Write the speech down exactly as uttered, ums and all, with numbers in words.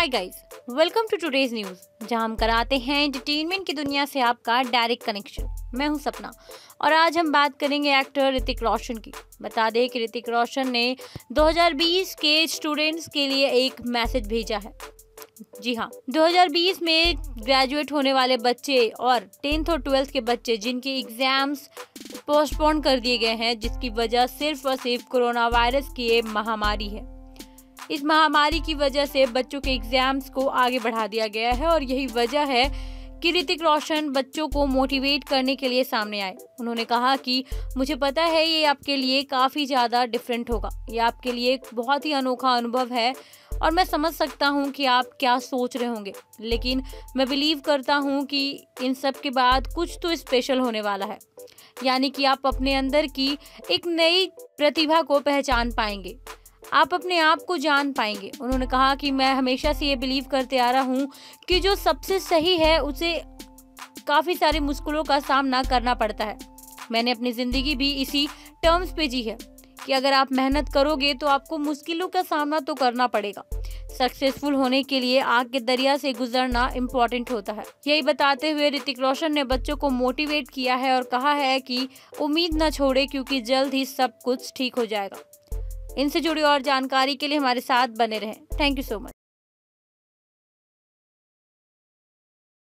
Hi guys, welcome to today's news, जहां हम कराते हैं एंटरटेनमेंट की दुनिया से आपका डायरेक्ट कनेक्शन। मैं हूं सपना और आज हम बात करेंगे एक्टर ऋतिक रोशन की। बता दें कि ऋतिक रोशन ने दो हज़ार बीस के स्टूडेंट्स के लिए एक मैसेज भेजा है। जी हाँ, दो हज़ार बीस में ग्रेजुएट होने वाले बच्चे और टेंथ और ट्वेल्थ के बच्चे जिनके एग्जाम्स पोस्टपोन कर दिए गए हैं, जिसकी वजह सिर्फ और सिर्फ कोरोना वायरस की ये महामारी है। इस महामारी की वजह से बच्चों के एग्जाम्स को आगे बढ़ा दिया गया है और यही वजह है कि ऋतिक रोशन बच्चों को मोटिवेट करने के लिए सामने आए। उन्होंने कहा कि मुझे पता है ये आपके लिए काफ़ी ज़्यादा डिफरेंट होगा, ये आपके लिए एक बहुत ही अनोखा अनुभव है और मैं समझ सकता हूँ कि आप क्या सोच रहे होंगे, लेकिन मैं बिलीव करता हूँ कि इन सब के बाद कुछ तो स्पेशल होने वाला है, यानी कि आप अपने अंदर की एक नई प्रतिभा को पहचान पाएंगे, आप अपने आप को जान पाएंगे। उन्होंने कहा कि मैं हमेशा से ये बिलीव करते आ रहा हूँ कि जो सबसे सही है उसे काफ़ी सारी मुश्किलों का सामना करना पड़ता है। मैंने अपनी ज़िंदगी भी इसी टर्म्स पे जी है कि अगर आप मेहनत करोगे तो आपको मुश्किलों का सामना तो करना पड़ेगा। सक्सेसफुल होने के लिए आग के दरिया से गुजरना इम्पॉर्टेंट होता है। यही बताते हुए ऋतिक रोशन ने बच्चों को मोटिवेट किया है और कहा है कि उम्मीद न छोड़े, क्योंकि जल्द ही सब कुछ ठीक हो जाएगा। इनसे जुड़ी और जानकारी के लिए हमारे साथ बने रहें। Thank you so much.